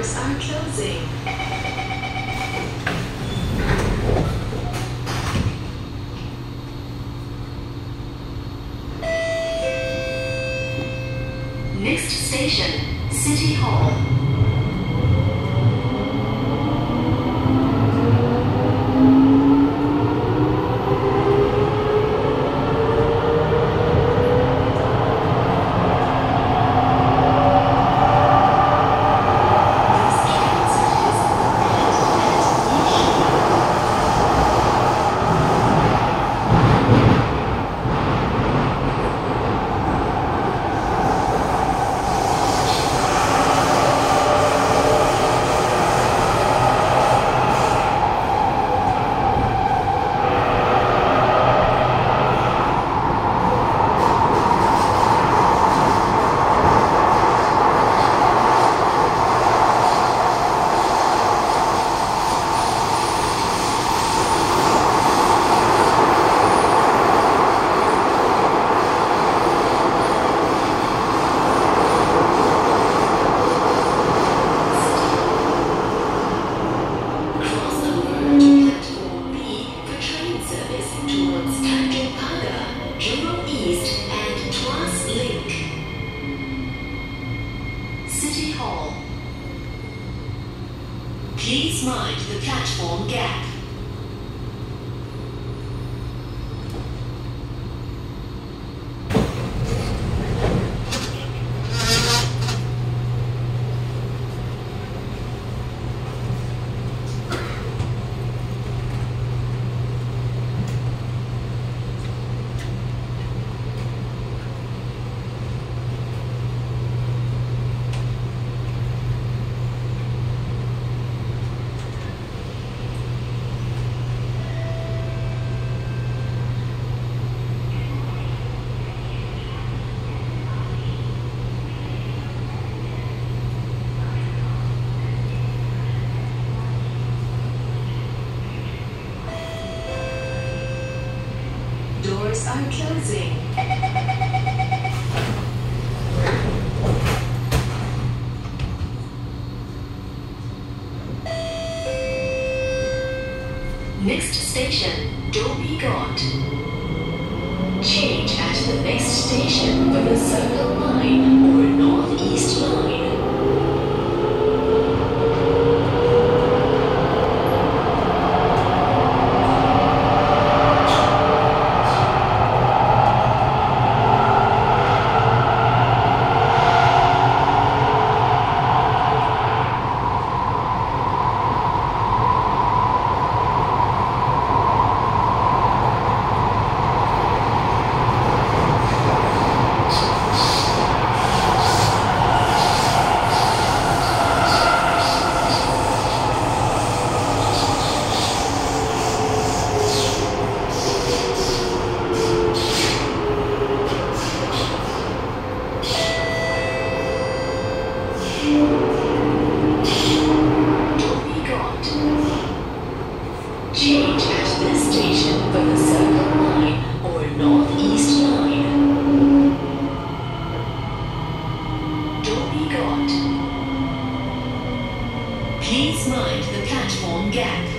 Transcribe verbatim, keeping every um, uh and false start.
Doors are closing. Next station, City Hall. Please mind the platform gap. Doors are closing. Next station, Dhoby Ghaut. Change at the next station for the Circle Line or Northeast Line. Change at this station for the Circle Line or Northeast Line. Dhoby Ghaut. Please mind the platform gap.